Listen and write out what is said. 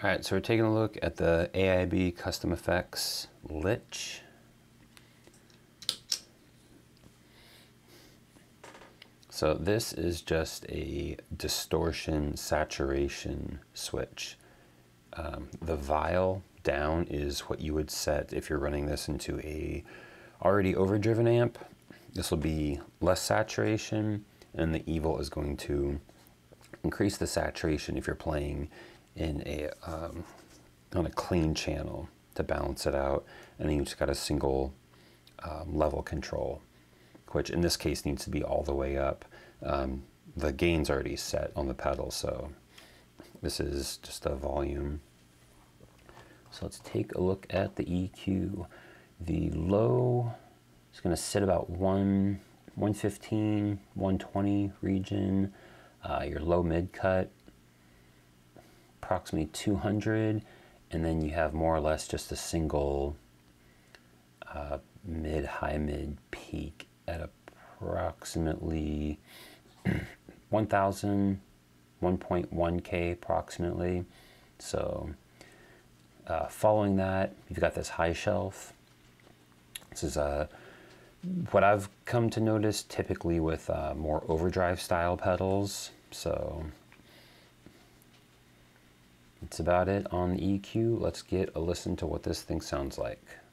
All right, so we're taking a look at the AIB Custom Effects Lich. So this is just a distortion saturation switch. The vial down is what you would set if you're running this into a already overdriven amp. This will be less saturation, and the Evil is going to increase the saturation if you're playing in a on a clean channel to balance it out. And then you just got a single level control, which in this case needs to be all the way up. The gain's already set on the pedal, so this is just a volume. So let's take a look at the EQ. The low is going to sit about 115, 120 region. Your low mid cut, approximately 200, and then you have more or less just a single mid, high mid peak at approximately 1000, 1.1K approximately. So following that, you've got this high shelf. This is what I've come to notice typically with more overdrive style pedals. So that's about it on the EQ. Let's get a listen to what this thing sounds like.